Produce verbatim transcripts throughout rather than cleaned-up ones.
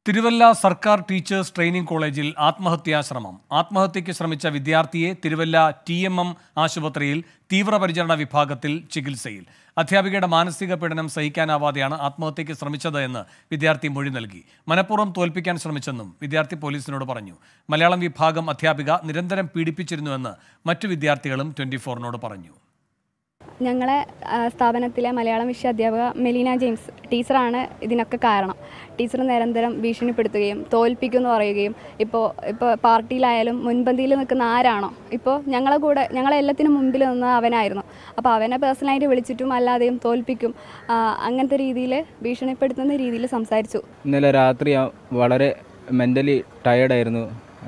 തിരുവല്ല സർക്കാർ teachers training കോളേജിൽ ആത്മഹത്യാശ്രമം. ആത്മഹത്യയ്ക്ക് ശ്രമിച്ച വിദ്യാർത്ഥിയെ തിരുവല്ല ടി എം എം ആശുപത്രിയിൽ തീവ്രപരിചരണ വിഭാഗത്തിൽ ചികിത്സയിൽ. അധ്യാപികയുടെ മാനസിക പീഡനം സഹിക്കാനാവാതെയാണ് ആത്മഹത്യയ്ക്ക് ശ്രമിച്ചത് എന്ന് വിദ്യാർത്ഥി മൊഴി നൽകി. മനഃപൂർവ്വം തോൽപ്പിക്കാൻ ശ്രമിച്ചെന്നും വിദ്യാർത്ഥി പോലീസിനോട് പറഞ്ഞു. മലയാളം വിഭാഗം അധ്യാപിക നിരന്തരം പീഡിപ്പിച്ചിരുന്നുവെന്ന് മറ്റു വിദ്യാർത്ഥികളും ട്വന്റി ഫോറിനോട് പറഞ്ഞു. ഞങ്ങളെ സ്ഥാപനത്തിലെ മലയാളം വിഷയ അധ്യാപിക മെലീന ജെയിംസ് ടീച്ചറാണ് ഇതിനൊക്കെ കാരണം. ടീച്ചർ നിരന്തരം ഭീഷണിപ്പെടുത്തുകയും തോൽപ്പിക്കുമെന്ന് പറയുകയും ഇപ്പോൾ ഇപ്പോൾ പാർട്ടിയിലായാലും മുൻപന്തിയിൽ നിൽക്കുന്ന ആരാണോ ഇപ്പോൾ ഞങ്ങളെ കൂടെ ഞങ്ങളെ എല്ലാത്തിനും മുമ്പിൽ നിന്ന് അവനായിരുന്നു. അപ്പോൾ അവനെ പേഴ്സണലായിട്ട് വിളിച്ചിട്ടും അല്ലാതെയും തോൽപ്പിക്കും, അങ്ങനത്തെ രീതിയിൽ ഭീഷണിപ്പെടുത്തുന്ന രീതിയിൽ സംസാരിച്ചു. ഇന്നലെ രാത്രി വളരെ മെൻ്റലി ടയേർഡായിരുന്നു.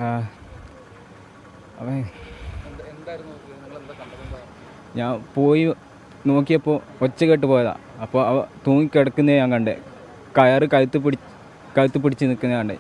ഞാൻ പോയി നോക്കിയപ്പോൾ ഒച്ച കേട്ട് പോയതാണ്. അപ്പോൾ അവ തൂങ്ങിക്കിടക്കുന്നേ ഞാൻ കണ്ടേ, കയറ് കഴുത്ത് പിടി കഴുത്ത് പിടിച്ച് നിൽക്കുന്നത് കണ്ടേ.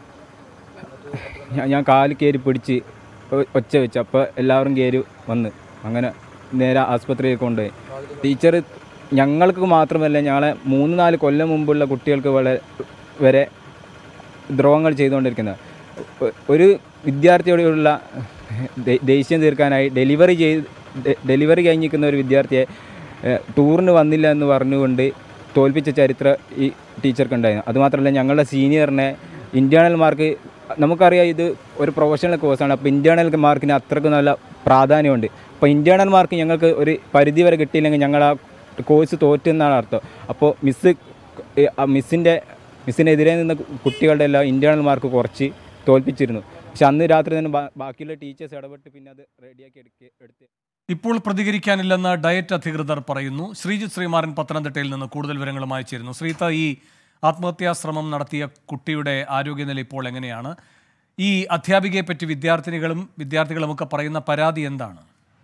ഞാൻ കാല് കയറി പിടിച്ച് ഒച്ച വെച്ച് അപ്പോൾ എല്ലാവരും കയറി വന്ന് അങ്ങനെ നേരെ ആസ്പത്രിയിൽ കൊണ്ടുപോയി. ടീച്ചർ ഞങ്ങൾക്ക് മാത്രമല്ല, ഞങ്ങളെ മൂന്ന് നാല് കൊല്ലം മുമ്പുള്ള കുട്ടികൾക്ക് വളരെ വരെ ദ്രോഹങ്ങൾ ചെയ്തുകൊണ്ടിരിക്കുന്നത്. ഒരു വിദ്യാർത്ഥിയോടുള്ള ദേഷ്യം തീർക്കാനായി ഡെലിവറി ചെയ്ത് ഡെലിവറി കഴിഞ്ഞിരിക്കുന്ന ഒരു വിദ്യാർത്ഥിയെ ടൂറിന് വന്നില്ല എന്ന് പറഞ്ഞുകൊണ്ട് തോൽപ്പിച്ച ചരിത്രം ഈ ടീച്ചർക്കുണ്ടായിരുന്നു. അതുമാത്രമല്ല, ഞങ്ങളുടെ സീനിയറിനെ ഇൻറ്റേർണൽ മാർക്ക്, നമുക്കറിയാം ഇത് ഒരു പ്രൊഫഷണൽ കോഴ്സാണ്, അപ്പോൾ ഇൻറ്റേർണൽ മാർക്കിന് അത്രയ്ക്ക് നല്ല പ്രാധാന്യമുണ്ട്. അപ്പോൾ ഇൻറ്റേർണൽ മാർക്ക് ഞങ്ങൾക്ക് ഒരു പരിധി വരെ കിട്ടിയില്ലെങ്കിൽ ഞങ്ങൾ ആ കോഴ്സ് തോറ്റെന്നാണ് അർത്ഥം. അപ്പോൾ മിസ്സ് മിസ്സിൻ്റെ മിസ്സിനെതിരെ നിന്ന കുട്ടികളുടെ എല്ലാം ഇൻറ്റേർണൽ മാർക്ക് കുറച്ച് തോൽപ്പിച്ചിരുന്നു. പക്ഷെ അന്ന് രാത്രി തന്നെ ബാക്കിയുള്ള ടീച്ചേഴ്സ് ഇടപെട്ട് പിന്നെ അത് റെഡിയാക്കി എടുക്കുക എടുത്ത് ഇപ്പോൾ പ്രതികരിക്കാനില്ലെന്ന് ഡയറ്റ് അധികൃതർ പറയുന്നു. ശ്രീജിത്ത് ശ്രീമാരൻ പത്തനംതിട്ടയിൽ നിന്ന് കൂടുതൽ വിവരങ്ങളുമായി ചേരുന്നു. ശ്രീത്ത, ഈ ആത്മഹത്യാശ്രമം നടത്തിയ കുട്ടിയുടെ ആരോഗ്യനില ഇപ്പോൾ എങ്ങനെയാണ്? ഈ അധ്യാപികയെ പറ്റി വിദ്യാർത്ഥിനികളും വിദ്യാർത്ഥികളുമൊക്കെ പറയുന്ന പരാതി എന്താണ്?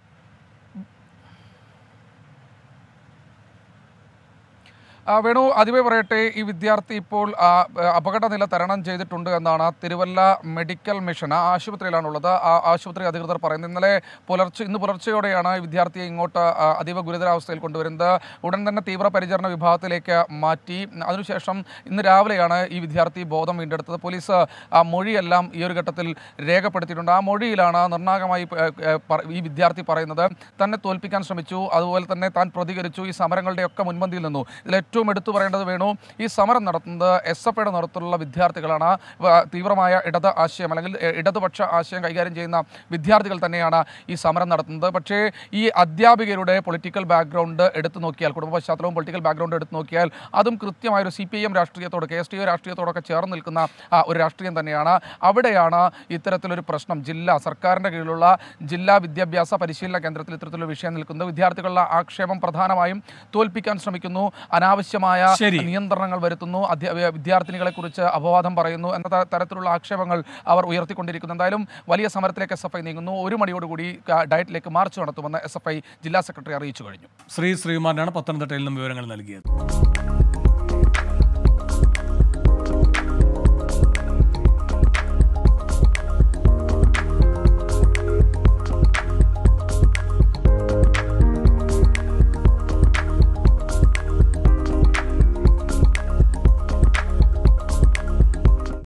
വേണു, ആദ്യമേ പറയട്ടെ, ഈ വിദ്യാർത്ഥി ഇപ്പോൾ അപകടനില തരണം ചെയ്തിട്ടുണ്ട് എന്നാണ് തിരുവല്ല മെഡിക്കൽ മിഷൻ ആ ആശുപത്രിയിലാണുള്ളത്. ആ ആശുപത്രി അധികൃതർ പറയുന്നത്. ഇന്നലെ പുലർച്ചെ ഇന്ന് പുലർച്ചെയോടെയാണ് ഈ വിദ്യാർത്ഥിയെ ഇങ്ങോട്ട് അതീവ ഗുരുതരാവസ്ഥയിൽ കൊണ്ടുവരുന്നത്. ഉടൻ തന്നെ തീവ്രപരിചരണ വിഭാഗത്തിലേക്ക് മാറ്റി. അതിനുശേഷം ഇന്ന് രാവിലെയാണ് ഈ വിദ്യാർത്ഥി ബോധം വീണ്ടെടുത്തത്. പോലീസ് ആ മൊഴിയെല്ലാം ഈ ഒരു ഘട്ടത്തിൽ രേഖപ്പെടുത്തിയിട്ടുണ്ട്. ആ മൊഴിയിലാണ് നിർണായകമായി ഈ വിദ്യാർത്ഥി പറയുന്നത് തന്നെ തോൽപ്പിക്കാൻ ശ്രമിച്ചു, അതുപോലെ തന്നെ താൻ പ്രതികരിച്ചു, ഈ സമരങ്ങളുടെയൊക്കെ മുൻപന്തിയിൽ നിന്നു. ഇതിൽ ഏറ്റവും എടുത്തു പറയേണ്ടത് വേണു, ഈ സമരം നടത്തുന്നത് എസ് എഫ് ഐയുടെ നേതൃത്വത്തിലുള്ള വിദ്യാർത്ഥികളാണ്. തീവ്രമായ ഇടത് ആശയം അല്ലെങ്കിൽ ഇടതുപക്ഷ ആശയം കൈകാര്യം ചെയ്യുന്ന വിദ്യാർത്ഥികൾ തന്നെയാണ് ഈ സമരം നടത്തുന്നത്. പക്ഷേ ഈ അധ്യാപികരുടെ പൊളിറ്റിക്കൽ ബാക്ക്ഗ്രൗണ്ട് എടുത്തു നോക്കിയാൽ, കുടുംബ പശ്ചാത്തലവും പൊളിറ്റിക്കൽ ബാക്ക്ഗ്രൗണ്ട് എടുത്തു നോക്കിയാൽ അതും കൃത്യമായൊരു സി പി ഐ എം രാഷ്ട്രീയത്തോട്, കെ എസ് ടി യു രാഷ്ട്രീയത്തോടൊക്കെ ചേർന്ന് നിൽക്കുന്ന ഒരു രാഷ്ട്രീയം തന്നെയാണ്. അവിടെയാണ് ഇത്തരത്തിലൊരു പ്രശ്നം. ജില്ലാ സർക്കാരിൻ്റെ കീഴിലുള്ള ജില്ലാ വിദ്യാഭ്യാസ പരിശീലന കേന്ദ്രത്തിൽ ഇത്തരത്തിലൊരു വിഷയം നിൽക്കുന്നത്. വിദ്യാർത്ഥികളുടെ ആക്ഷേപം പ്രധാനമായും തോൽപ്പിക്കാൻ ശ്രമിക്കുന്നു, അനാവശ്യമായ നിയന്ത്രണങ്ങൾ വരുത്തുന്നു, വിദ്യാർത്ഥിനികളെ കുറിച്ച് അപവാദം പറയുന്നു എന്ന തരത്തിലുള്ള ആക്ഷേപങ്ങൾ അവർ ഉയർത്തിക്കൊണ്ടിരിക്കുന്നു. എന്തായാലും വലിയ സമരത്തിലേക്ക് എസ് എഫ് ഐ നീങ്ങുന്നു. ഒരു മണിയോടുകൂടി ഡയറ്റിലേക്ക് മാർച്ച് നടത്തുമെന്ന് എസ് എഫ് ഐ ജില്ലാ സെക്രട്ടറി അറിയിച്ചു കഴിഞ്ഞു. ശ്രീ ശ്രീകുമാരനാണ് പത്തനംതിട്ടയിൽ നിന്നും വിവരങ്ങൾ നൽകിയത്.